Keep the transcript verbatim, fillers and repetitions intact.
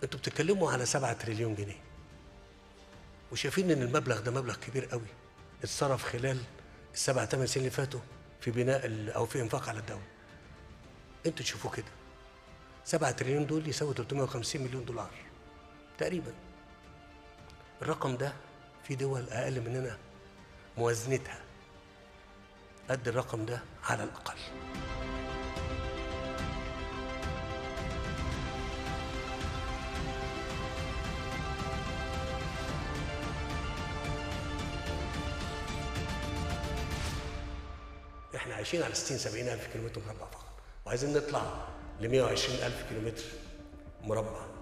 انتوا بتتكلموا على سبعة تريليون جنيه وشايفين ان المبلغ ده مبلغ كبير قوي اتصرف خلال السبع ثمان سنين اللي فاتوا في بناء او في انفاق على الدوله. انتوا تشوفوا كده سبعة تريليون دول يساوي ثلاثمائة وخمسين مليون دولار تقريبا. الرقم ده في دول اقل مننا موازنتها قد الرقم ده على الاقل. احنا عايشين على ستين سبعين الف كيلومتر مربع فقط، وعايزين نطلع ل مائة وعشرين الف كيلومتر مربع.